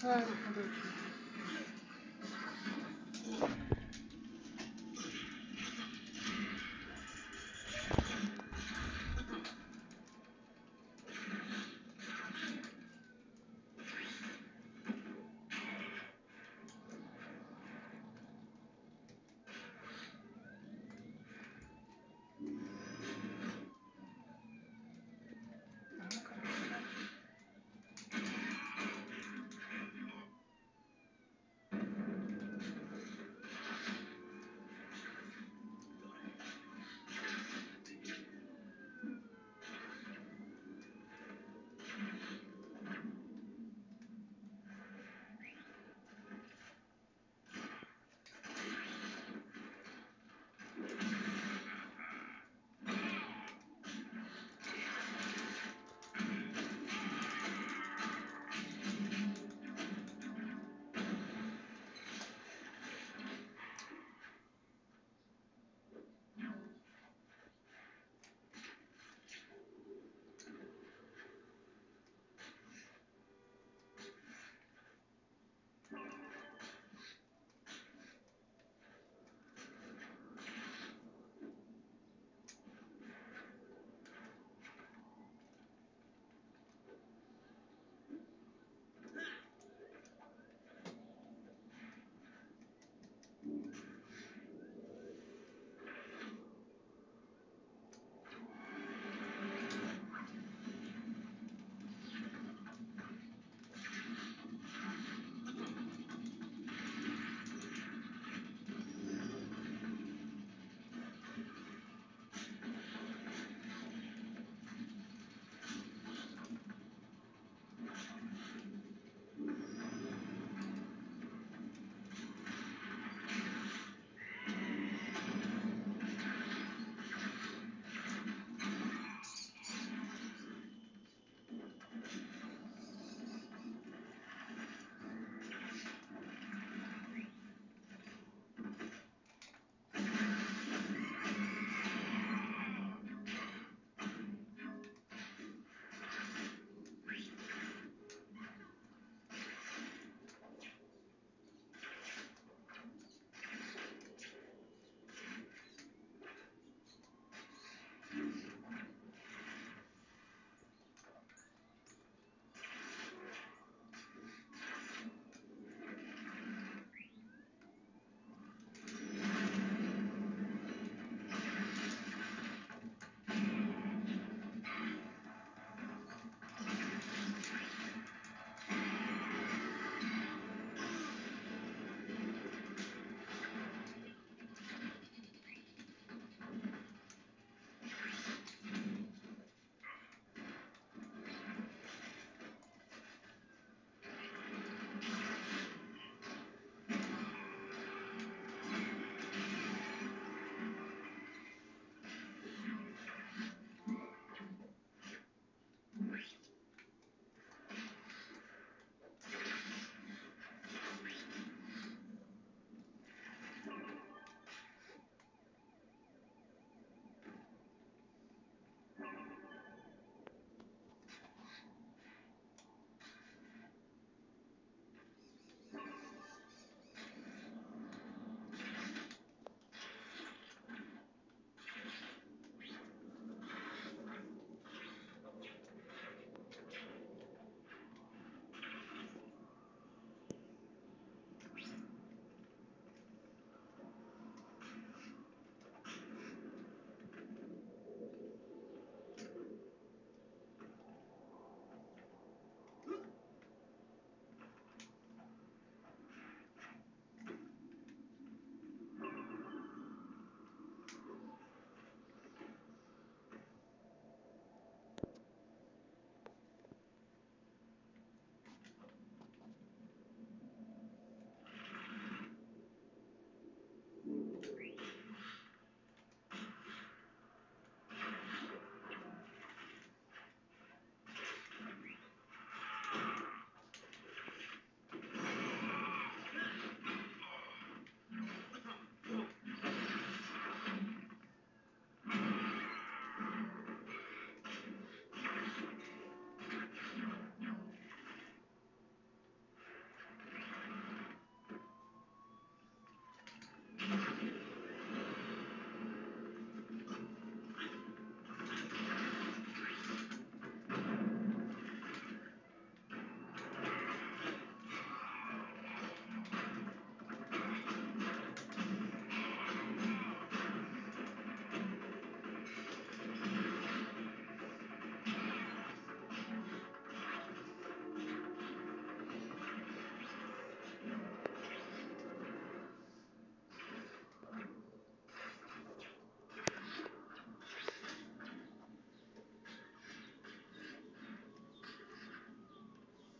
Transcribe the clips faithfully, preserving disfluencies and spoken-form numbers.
Claro, короче.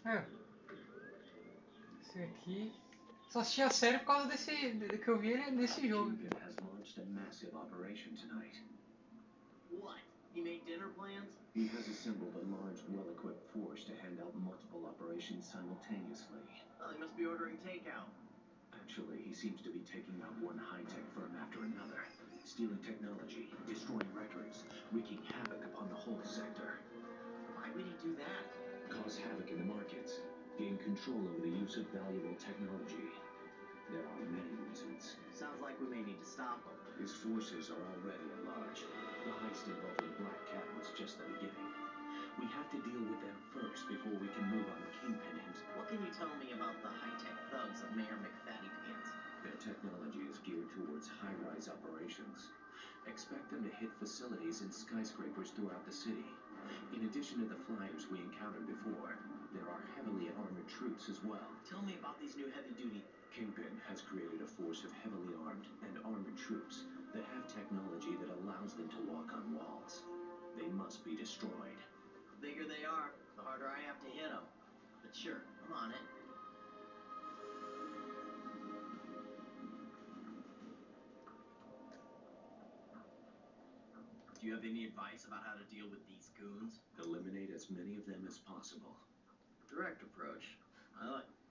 É, esse aqui. Só assisti a série por causa desse. de- que eu vi ele nesse jogo aqui. Kingpin has launched a massive operation tonight. What? He made dinner plans? He has assembled a large, well-equipped force to hand out multiple operations simultaneously. Oh, he must be ordering takeout. Actually, he seems to be taking out one high-tech firm after another, stealing technology, destroying records, wreaking havoc upon the whole sector. Why would he do that? Cause havoc in the markets, gain control over the use of valuable technology. There are many reasons. Sounds like we may need to stop him. His forces are already large. The heist involving Black Cat was just the beginning. We have to deal with them first before we can move on the Kingpin and... What can you tell me about the high-tech thugs of Mayor McFatty Pants? Their technology is geared towards high-rise operations. Expect them to hit facilities and skyscrapers throughout the city. In addition to the flyers we encountered before, there are heavily armored troops as well. Tell me about these new heavy-duty... Kingpin has created a force of heavily armed and armored troops that have technology that allows them to walk on walls. They must be destroyed. The bigger they are, the harder I have to hit them. But sure, I'm on it. Do you have any advice about how to deal with these goons? Eliminate as many of them as possible. Direct approach. I like...